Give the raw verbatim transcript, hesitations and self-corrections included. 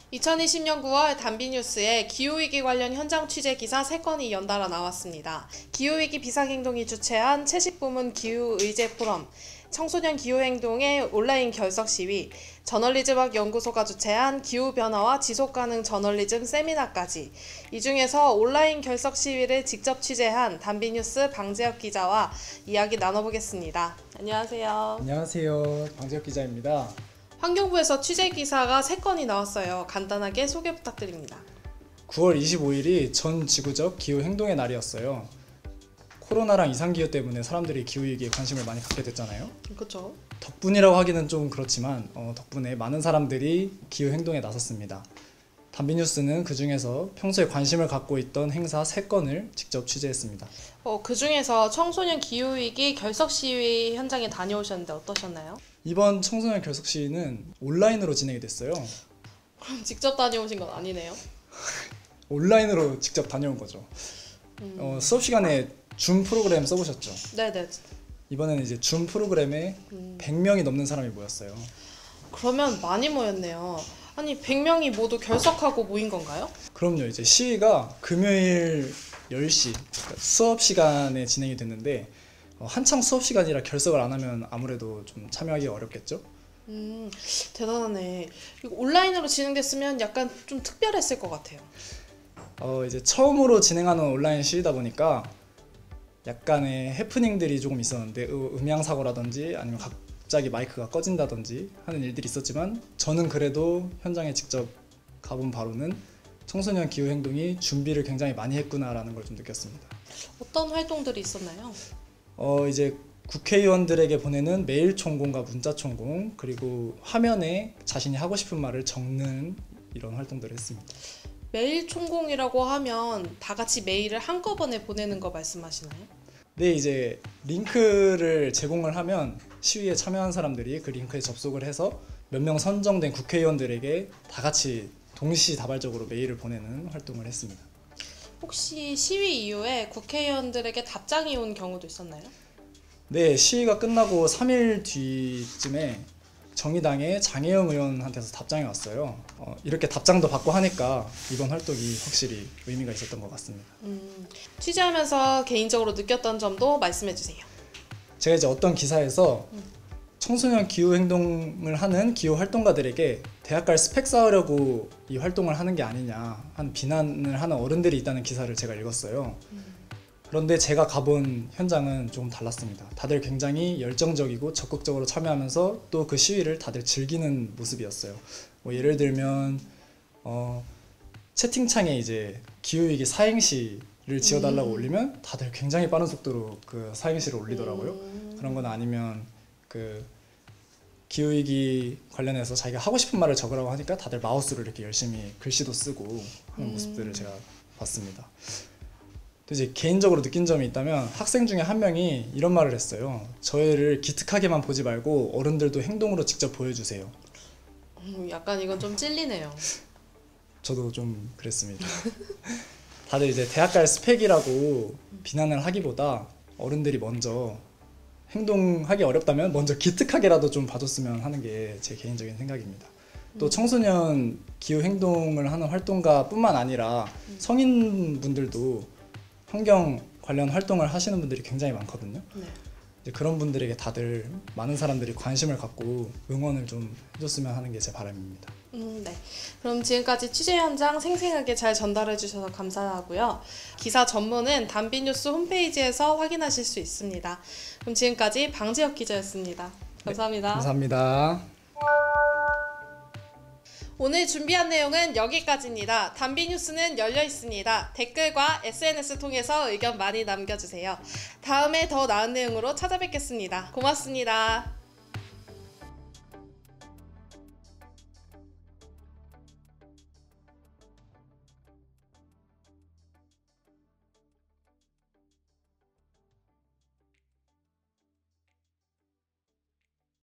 이천이십 년 구월 단비뉴스에 기후위기 관련 현장 취재 기사 세 건이 연달아 나왔습니다. 기후위기 비상행동이 주최한 채식부문 기후의제 포럼, 청소년 기후행동의 온라인 결석 시위, 저널리즘학 연구소가 주최한 기후변화와 지속가능 저널리즘 세미나까지, 이 중에서 온라인 결석 시위를 직접 취재한 단비뉴스 방재혁 기자와 이야기 나눠보겠습니다. 안녕하세요. 안녕하세요. 방재혁 기자입니다. 환경부에서 취재 기사가 세 건이 나왔어요. 간단하게 소개 부탁드립니다. 구월 이십오일이 전 지구적 기후행동의 날이었어요. 코로나랑 이상기후 때문에 사람들이 기후위기에 관심을 많이 갖게 됐잖아요. 그렇죠. 덕분이라고 하기는 좀 그렇지만 어, 덕분에 많은 사람들이 기후행동에 나섰습니다. 단비뉴스는 그 중에서 평소에 관심을 갖고 있던 행사 세 건을 직접 취재했습니다. 어, 그 중에서 청소년 기후위기 결석 시위 현장에 다녀오셨는데 어떠셨나요? 이번 청소년 결석 시위는 온라인으로 진행이 됐어요. 그럼 직접 다녀오신 건 아니네요? 온라인으로 직접 다녀온 거죠. 음. 어, 수업 시간에 줌 프로그램 써보셨죠? 네네. 이번에는 이제 줌 프로그램에 음. 백 명이 넘는 사람이 모였어요. 그러면 많이 모였네요. 아니 백 명이 모두 결석하고 모인 건가요? 그럼요. 이제 시위가 금요일 열 시 그러니까 수업 시간에 진행이 됐는데 어, 한창 수업 시간이라 결석을 안 하면 아무래도 좀 참여하기 어렵겠죠? 음, 대단하네. 이거 온라인으로 진행됐으면 약간 좀 특별했을 것 같아요. 어, 이제 처음으로 진행하는 온라인 시위다 보니까 약간의 해프닝들이 조금 있었는데 음향 사고라든지 아니면 갑자기 마이크가 꺼진다든지 하는 일들이 있었지만 저는 그래도 현장에 직접 가본 바로는 청소년 기후행동이 준비를 굉장히 많이 했구나라는 걸 좀 느꼈습니다. 어떤 활동들이 있었나요? 어 이제 국회의원들에게 보내는 메일 총공과 문자 총공, 그리고 화면에 자신이 하고 싶은 말을 적는 이런 활동들을 했습니다. 메일 총공이라고 하면 다 같이 메일을 한꺼번에 보내는 거 말씀하시나요? 네, 이제 링크를 제공을 하면 시위에 참여한 사람들이 그 링크에 접속을 해서 몇 명 선정된 국회의원들에게 다 같이 동시다발적으로 메일을 보내는 활동을 했습니다. 혹시 시위 이후에 국회의원들에게 답장이 온 경우도 있었나요? 네, 시위가 끝나고 삼 일 뒤쯤에 정의당의 장혜영 의원한테서 답장이 왔어요. 어, 이렇게 답장도 받고 하니까 이번 활동이 확실히 의미가 있었던 것 같습니다. 음, 취재하면서 개인적으로 느꼈던 점도 말씀해 주세요. 제가 이제 어떤 기사에서 음. 청소년 기후 행동을 하는 기후 활동가들에게 대학갈 스펙 쌓으려고 이 활동을 하는 게 아니냐 하는 비난을 하는 어른들이 있다는 기사를 제가 읽었어요. 음. 그런데 제가 가본 현장은 조금 달랐습니다. 다들 굉장히 열정적이고 적극적으로 참여하면서 또 그 시위를 다들 즐기는 모습이었어요. 뭐 예를 들면 어, 채팅창에 이제 기후위기 사행시를 지어달라고 음. 올리면 다들 굉장히 빠른 속도로 그 사행시를 올리더라고요. 음. 그런 건 아니면 그 기후위기 관련해서 자기가 하고 싶은 말을 적으라고 하니까 다들 마우스로 이렇게 열심히 글씨도 쓰고 하는 음. 모습들을 제가 봤습니다. 또 이제 개인적으로 느낀 점이 있다면 학생 중에 한 명이 이런 말을 했어요. 저희를 기특하게만 보지 말고 어른들도 행동으로 직접 보여주세요. 음, 약간 이건 좀 찔리네요. 저도 좀 그랬습니다. 다들 이제 대학갈 스펙이라고 비난을 하기보다 어른들이 먼저 행동하기 어렵다면 먼저 기특하게라도 좀 봐줬으면 하는 게 제 개인적인 생각입니다. 또 음. 청소년 기후행동을 하는 활동가뿐만 아니라 음. 성인분들도 환경 관련 활동을 하시는 분들이 굉장히 많거든요. 네. 이제 그런 분들에게 다들 많은 사람들이 관심을 갖고 응원을 좀 해줬으면 하는 게 제 바람입니다. 음, 네. 그럼 지금까지 취재 현장 생생하게 잘 전달해 주셔서 감사하고요. 기사 전문은 단비뉴스 홈페이지에서 확인하실 수 있습니다. 그럼 지금까지 방재혁 기자였습니다. 감사합니다. 네, 감사합니다. 오늘 준비한 내용은 여기까지입니다. 단비뉴스는 열려 있습니다. 댓글과 에스엔에스 통해서 의견 많이 남겨주세요. 다음에 더 나은 내용으로 찾아뵙겠습니다. 고맙습니다.